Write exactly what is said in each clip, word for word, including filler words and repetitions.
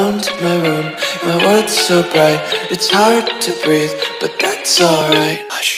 around my room. My world's so bright, it's hard to breathe, but that's alright. Hush.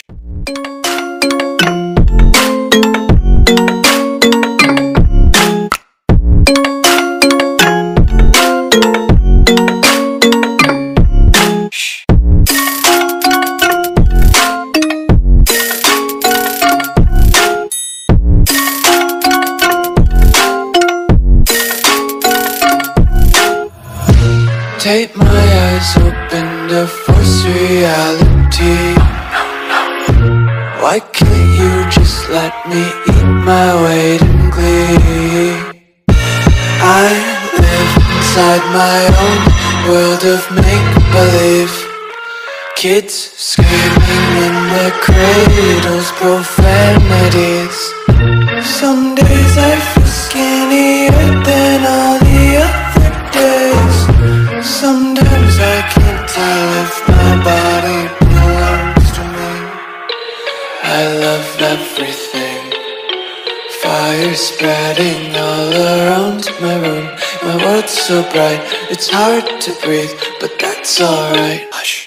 Take my eyes open to force reality. Why can't you just let me eat my weight in glee? I live inside my own world of make-believe. Kids screaming in their cradles, profanities. Some days I feel skinnier than all the other days. Sometimes I can't tell if my body belongs to me. I love everything. Fire spreading all around my room. My world's so bright, it's hard to breathe, but that's alright. Hush.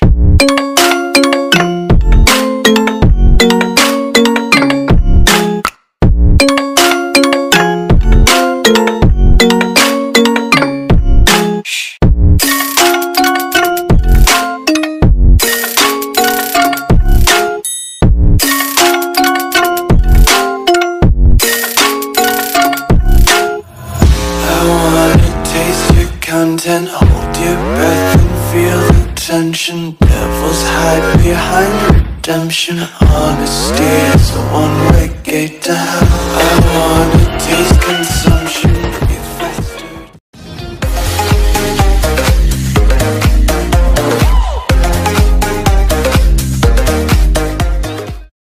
Content, hold your breath and feel the tension. Devils hide behind redemption. Honesty is a one-way gate to hell. I wanna taste consumption.